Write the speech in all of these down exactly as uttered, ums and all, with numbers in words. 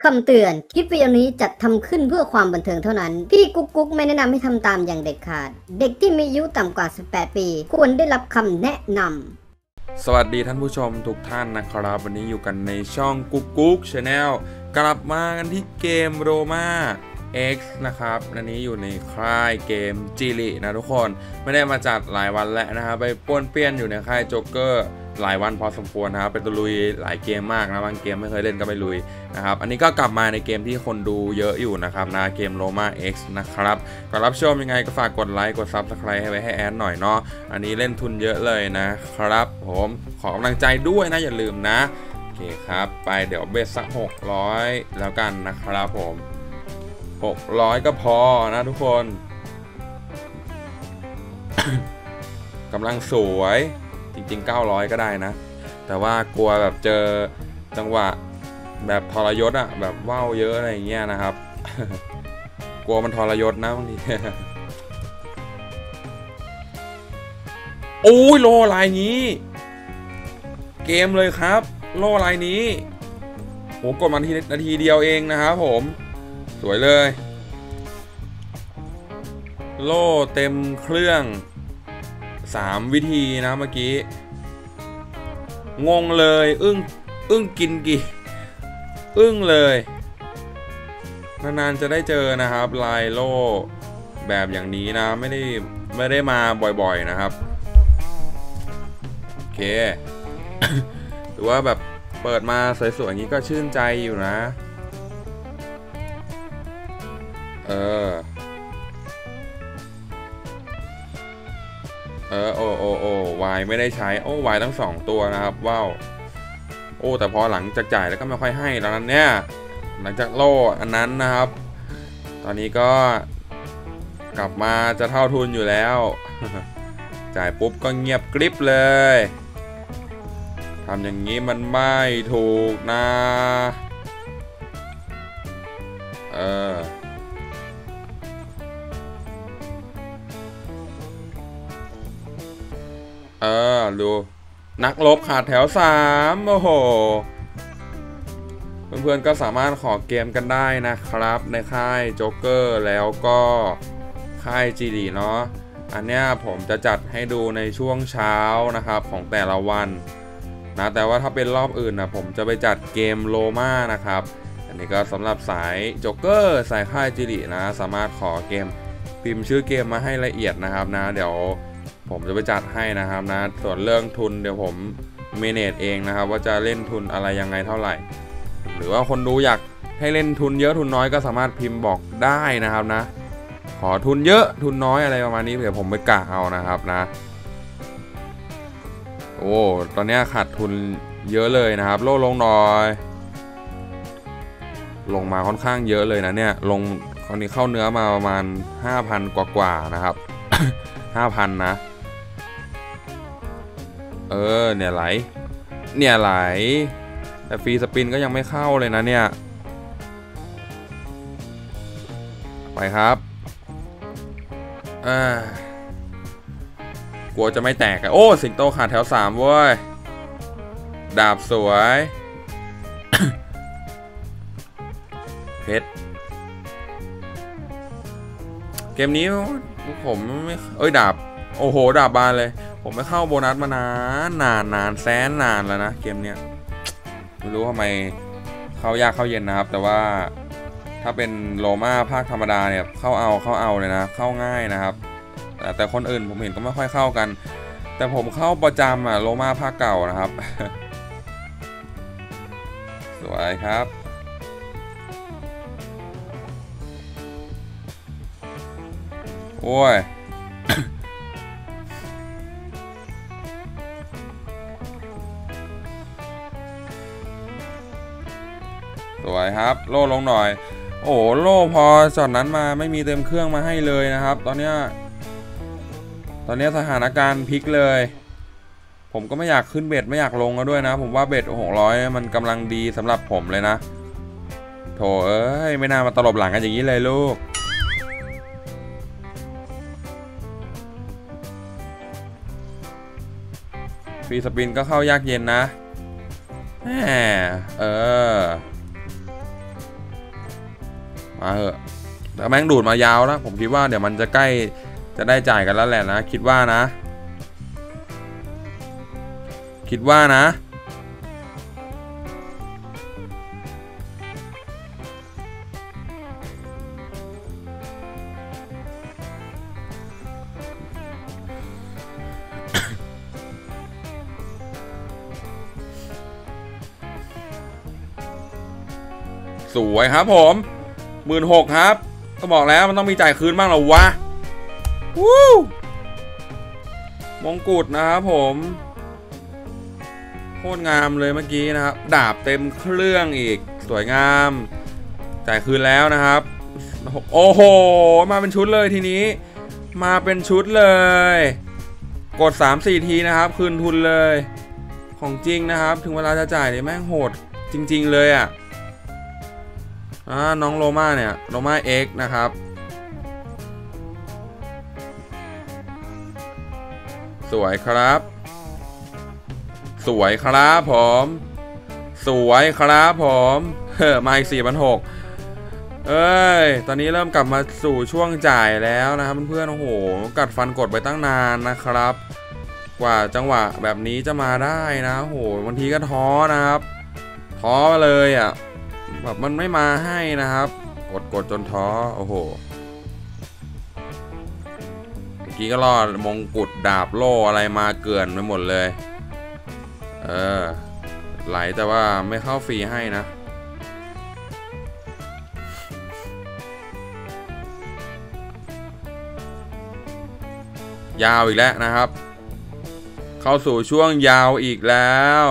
คำเตือนคลิปวิดีโอนี้จัดทำขึ้นเพื่อความบันเทิงเท่านั้นพี่กุ๊กกุ๊กไม่แนะนำให้ทำตามอย่างเด็ดขาดเด็กที่มีอายุต่ำกว่าสิบแปดปีควรได้รับคำแนะนำสวัสดีท่านผู้ชมทุกท่านนะครับวันนี้อยู่กันในช่องกุ๊กกุ๊กชาแนลกลับมากันที่เกมโรมา X นะครับอันนี้อยู่ในค่ายเกมจิรินะทุกคนไม่ได้มาจัดหลายวันแล้วนะครับไปป้วนเปี้ยนอยู่ในค่ายโจ๊กเกอร์หลายวันพอสมควรนะครับไปตะลุยหลายเกมมากนะบางเกมไม่เคยเล่นก็ไปลุยนะครับอันนี้ก็กลับมาในเกมที่คนดูเยอะอยู่นะครับนะเกมโรมา X นะครับก่อนรับชมยังไงก็ฝากกดไลค์กดซับสไครต์ให้ไว้ให้แอดหน่อยเนาะอันนี้เล่นทุนเยอะเลยนะครับผมขอกำลังใจด้วยนะอย่าลืมนะโอเคครับไปเดี๋ยวเบสสักหกร้อยแล้วกันนะครับผมหกร้อยก็พอนะทุกคน กำลังสวยจริงๆเก้าร้อยก็ได้นะแต่ว่ากลัวแบบเจอจังหวะแบบทรยศอะแบบว่าวเยอะอะไรอย่างเงี้ยนะครับ กลัวมันทรยศนะบางที โอ้ยโลลายนี้เกมเลยครับโลลายนี้โหกดมาทีนาทีเดียวเองนะครับผมสวยเลยโล่เต็มเครื่องสามวิธีนะเมื่อกี้งงเลยอึ้งอึ้งกินกี่อึ้งเลยนานๆจะได้เจอนะครับลายโล่แบบอย่างนี้นะไม่ได้ไม่ได้มาบ่อยๆนะครับโอเค หรือว่าแบบเปิดมาสวยๆอย่างนี้ก็ชื่นใจอยู่นะเออเออโอโอโอวายไม่ได้ใช้โอ้วายทั้งสองตัวนะครับว้าวโอ้แต่พอหลังจากจ่ายแล้วก็ไม่ค่อยให้แล้วนั้นเนี่ยหลังจากโล่อันนั้นนะครับตอนนี้ก็กลับมาจะเท่าทุนอยู่แล้ว จ่ายปุ๊บก็เงียบกริบเลยทำอย่างนี้มันไม่ถูกนะเออเออดูนักรบขาดแถวสามโอ้โหเพื่อนๆก็สามารถขอเกมกันได้นะครับในค่ายโจ๊กเกอร์แล้วก็ค่ายจีดีเนาะอันเนี้ยผมจะจัดให้ดูในช่วงเช้านะครับของแต่ละวันนะแต่ว่าถ้าเป็นรอบอื่นนะผมจะไปจัดเกมโลมานะครับอันนี้ก็สำหรับสายโจ๊กเกอร์สายค่ายจีดีนะสามารถขอเกมพิมพ์ชื่อเกมมาให้ละเอียดนะครับนะเดี๋ยวผมจะไปจัดให้นะครับนะส่วนเรื่องทุนเดี๋ยวผมเมเนจเองนะครับว่าจะเล่นทุนอะไรยังไงเท่าไหร่หรือว่าคนดูอยากให้เล่นทุนเยอะทุนน้อยก็สามารถพิมพ์บอกได้นะครับนะขอทุนเยอะทุนน้อยอะไรประมาณนี้เดี๋ยวผมไปกะเอานะครับนะโอ้ตอนนี้ขาดทุนเยอะเลยนะครับโล่ลงหน่อยลงมาค่อนข้างเยอะเลยนะเนี่ยลงคราวนี้เข้าเนื้อมาประมาณ ห้าพัน กว่าๆนะครับ ห้าพัน นะเออเนี่ยไหลเนี่ยไหลแต่ฟรีสปินก็ยังไม่เข้าเลยนะเนี่ยไปครับอ่ากลัวจะไม่แตกโอ้สิงโตขาดแถวสามเว้ยดาบสวย เพชรเกมนี้ผมไม่เอ้ยดาบโอ้โหดาบบานเลยผมไม่เข้าโบนัสมานานนานนานแสนนานแล้วนะเกมเนี้ยไม่รู้ทำไมเข้ายากเข้าเย็นนะครับแต่ว่าถ้าเป็นโรม่าภาคธรรมดาเนี่ยเข้าเอาเข้าเอาเลยนะเข้าง่ายนะครับแต่แต่คนอื่นผมเห็นก็ไม่ค่อยเข้ากันแต่ผมเข้าประจำอะโรม่าภาคเก่านะครับ สวยครับโอ้ย สวยครับโล่ลงหน่อยโอ้โล่พอช็อตนั้นมาไม่มีเต็มเครื่องมาให้เลยนะครับตอนนี้ตอนนี้สถานการณ์พลิกเลยผมก็ไม่อยากขึ้นเบ็ดไม่อยากลงแล้วด้วยนะผมว่าเบ็ดหกร้อยมันกำลังดีสำหรับผมเลยนะโถเอ้ยไม่น่ามาตลบหลังกันอย่างนี้เลยลูกฟรีสปินก็เข้ายากเย็นนะแหมเออมาเหอะแต่แม่งดูดมายาวแล้วผมคิดว่าเดี๋ยวมันจะใกล้จะได้จ่ายกันแล้วแหละนะคิดว่านะคิดว่านะสวยครับผมหมื่นหกครับก็บอกแล้วมันต้องมีจ่ายคืนบ้างหรอวะวู้มงกุฎนะครับผมโคตรงามเลยเมื่อกี้นะครับดาบเต็มเครื่องอีกสวยงามจ่ายคืนแล้วนะครับโอ้โหมาเป็นชุดเลยทีนี้มาเป็นชุดเลยกด สามสี่ ทีนะครับคืนทุนเลยของจริงนะครับถึงเวลาจะจ่ายเนี่ยแม่งโหดจริงๆเลยอ่ะอ่าน้องโลมาเนี่ยโลมา X นะครับสวยครับสวยครับผมสวยครับผมเฮ้อมาอีก สี่พันหกร้อย เอ้ยตอนนี้เริ่มกลับมาสู่ช่วงจ่ายแล้วนะครับเพื่อนๆโอ้โหกัดฟันกดไปตั้งนานนะครับกว่าจังหวะแบบนี้จะมาได้นะโอ้โหบางทีก็ท้อนะครับท้อเลยอ่ะแบบมันไม่มาให้นะครับกดกดจนท้อโอ้โหเมื่อกี้ก็รอดมงกุฎดาบโล่อะไรมาเกินไปหมดเลยเออไหลแต่ว่าไม่เข้าฟรีให้นะยาวอีกแล้วนะครับเข้าสู่ช่วงยาวอีกแล้ว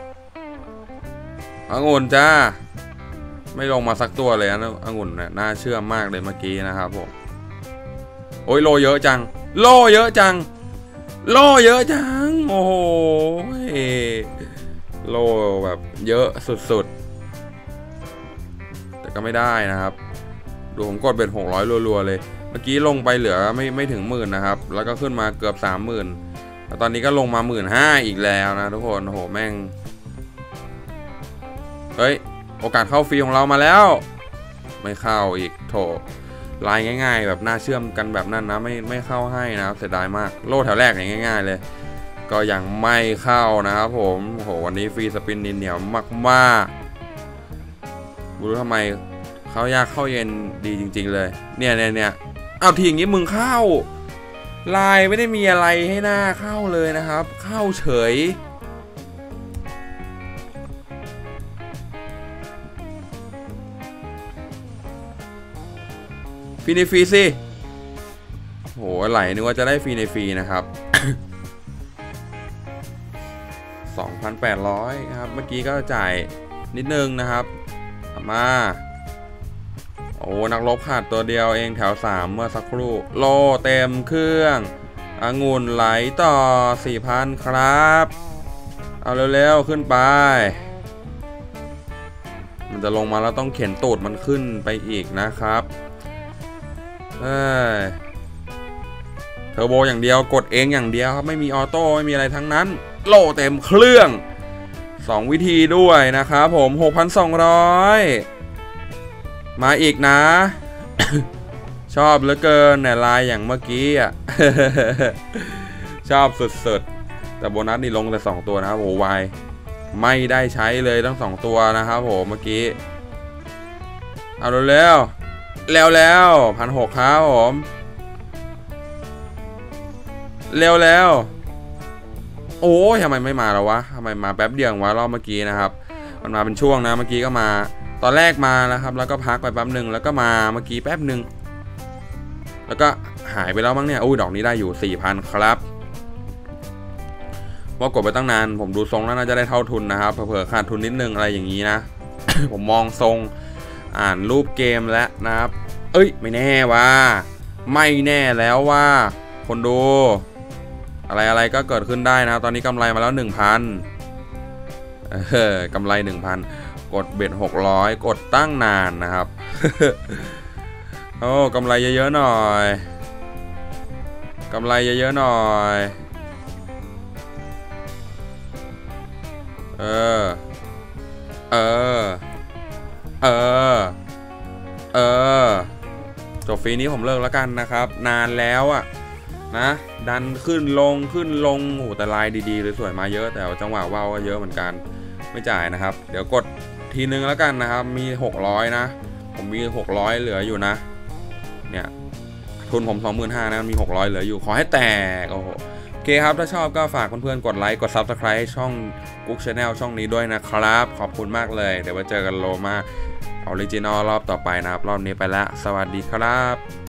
องุ่นจ้าไม่ลงมาสักตัวเลยนะองุ่นเนี่ยน่าเชื่อมากเลยเมื่อกี้นะครับผมโอ้ยโลเยอะจังโลเยอะจังโลเยอะจังโอ้โหโลแบบเยอะสุดๆแต่ก็ไม่ได้นะครับดูผมกดเบ็ดหกร้อยรัวๆเลยเมื่อกี้ลงไปเหลือไม่ไม่ถึงหมื่นนะครับแล้วก็ขึ้นมาเกือบสามหมื่นแล้วตอนนี้ก็ลงมาหมื่นห้าอีกแล้วนะทุกคนโอ้โหแม่งเฮ้ยโอกาสเข้าฟรีของเรามาแล้วไม่เข้าอีกโถลายง่ายๆแบบน่าเชื่อมกันแบบนั้นนะไม่ไม่เข้าให้นะครับเสียดายมากโล่แถวแรกอย่างง่ายๆเลยก็ยังไม่เข้านะครับผมโอ้โหวันนี้ฟรีสปินนินเหนียวมากๆไม่รู้ทำไมเข้ายากเข้าเย็นดีจริงๆเลยเนี่ยเนี่ยเนี่ยเอาทีอย่างนี้มึงเข้าลายไม่ได้มีอะไรให้หน้าเข้าเลยนะครับเข้าเฉยฟรีในฟรีสิโหไหลนึกว่าจะได้ฟรีในฟรีนะครับ สองพันแปดร้อย ครับเมื่อกี้ก็จ่ายนิดนึงนะครับมาโอ้นักลบขาดตัวเดียวเองแถวสามเมื่อสักครู่โลเต็มเครื่ององุ่นไหลต่อ สี่พัน ครับเอาเร็วๆขึ้นไปมันจะลงมาแล้วต้องเข็นตูดมันขึ้นไปอีกนะครับเอ้ยเทอร์โบอย่างเดียวกดเองอย่างเดียวครับไม่มีออโต้ไม่มีอะไรทั้งนั้นโลเต็มเครื่องสองวิธีด้วยนะครับผม หกพันสองร้อย มาอีกนะ ชอบเหลือเกินเนี่ยลายอย่างเมื่อกี้อ่ะ ชอบสุดๆแต่โบนัสนี่ลงแต่สองตัวนะครับโหวายไม่ได้ใช้เลยทั้งสองตัวนะครับผมเมื่อกี้เอาเร็วๆแล้วแล้วพันหกครับผมเร็วแล้วโอ้ยทำไมไม่มาแล้ววะทำไมมาแป๊บเดียววะรอบเมื่อกี้นะครับมันมาเป็นช่วงนะเมื่อกี้ก็มาตอนแรกมานะครับแล้วก็พักไปแป๊บหนึ่งแล้วก็มาเมื่อกี้แป๊บหนึ่งแล้วก็หายไปแล้วมั้งเนี่ยอุ้ยดอกนี้ได้อยู่ สี่พัน ครับว่ากดไปตั้งนานผมดูทรงแล้วน่าจะได้เท่าทุนนะครับเผื่อขาดทุนนิดนึงอะไรอย่างนี้นะ ผมมองทรงอ่านรูปเกมแล้วนะครับเอ้ยไม่แน่ว่าไม่แน่แล้วว่าคนดูอะไรอะไรก็เกิดขึ้นได้นะตอนนี้กำไรมาแล้ว หนึ่งพัน เออกำไร หนึ่งพัน กดเบ็ดหกร้อยกดตั้งนานนะครับ โอ้กำไรเยอะๆหน่อยกำไรเยอะๆหน่อยเออเออเออเออจบฟรีนี้ผมเลิกแล้วกันนะครับนานแล้วอะนะดันขึ้นลงขึ้นลงโอ้แต่ลายดีๆเลยสวยมาเยอะแต่จังหวะว่าวก็เยอะเหมือนกันไม่จ่ายนะครับเดี๋ยวกดทีนึงแล้วกันนะครับมีหกร้อยนะผมมีหกร้อยเหลืออยู่นะเนี่ยทุนผม สองหมื่นห้าพัน นะมีหกร้อยเหลืออยู่ขอให้แตกโอ้โหโอเคครับถ้าชอบก็ฝากเพื่อนๆกดไลค์กด ซับสไครบ์ ให้ช่องกุ๊ก ชาแนล ช่องนี้ด้วยนะครับขอบคุณมากเลยเดี๋ยวไว้เจอกันโลมาออริจินอลรอบต่อไปนะครับรอบนี้ไปแล้วสวัสดีครับ